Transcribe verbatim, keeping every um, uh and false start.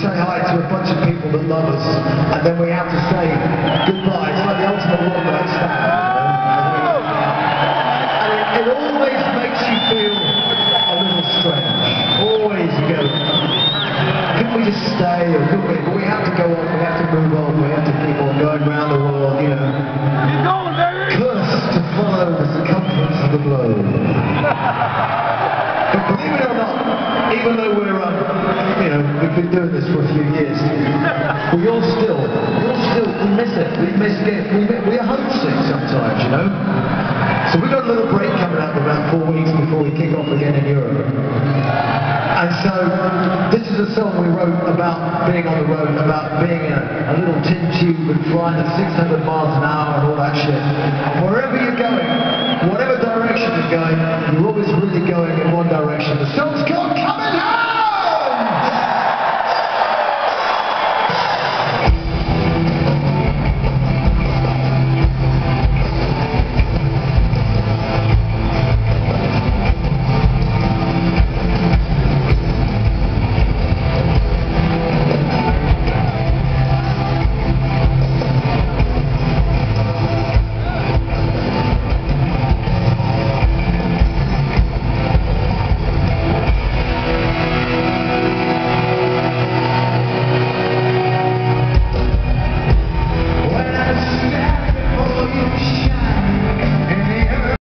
say hi to a bunch of people that love us, and then we have to say goodbye. It's like the ultimate one-night stand. And it, it always makes you feel a little strange. Always you go, couldn't we just stay, or couldn't we? But we have to go on, we have to move on, we have to keep on going around the world, you know. Keep going, baby! Cursed to follow the circumference of the globe. But believe it or not, even though we're, um, you know, we've been doing this for a few years, we all still, we all still, we miss it. We miss it. We, we are homesick sometimes, you know. So we've got a little break coming up in about four weeks before we kick off again in Europe. And so, this is a song we wrote about being on the road, about being in a, a little tin tube and flying at six hundred miles an hour and all that shit. Wherever you're going, whatever direction you're going, you're always really going in one direction. The song's called